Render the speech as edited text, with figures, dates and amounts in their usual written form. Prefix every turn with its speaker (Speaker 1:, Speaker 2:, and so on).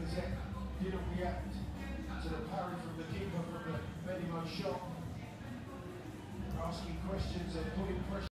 Speaker 1: Lizette didn't react to the parry from the keeper from the Benimo shot, asking questions and putting pressure.